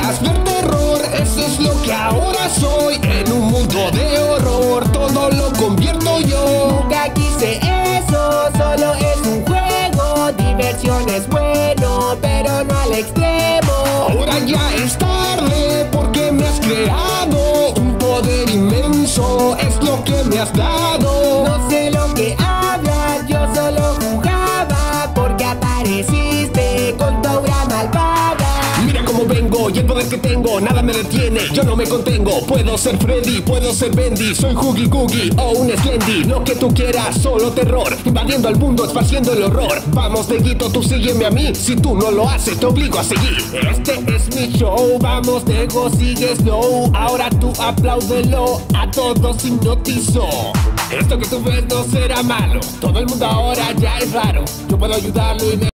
Hazme el terror, eso es lo que ahora soy. En un mundo de horror, todo lo convierto yo. Nunca quise eso, solo es un juego. Diversión es bueno, pero no al extremo. Ahora ya es tarde porque me has creado un poder inmenso, es lo que me has dado. No sé lo que hablas, yo solo jugaba porque apareciste con tu obra malvada. Mira cómo vengo y el poder que tengo, nada me detiene, yo no me contengo. Puedo ser Freddy, puedo ser Bendy, soy Huggy Googie o un Slendy. Lo que tú quieras, solo terror, invadiendo al mundo, esparciendo el horror. Vamos, neguito, tú sígueme a mí, si tú no lo haces te obligo a seguir. Este es mi show, vamos, nego, sigue slow. Ahora tú apláudelo, a todos hipnotizó. Esto que tú ves no será malo, todo el mundo ahora ya es raro. Yo puedo ayudarlo y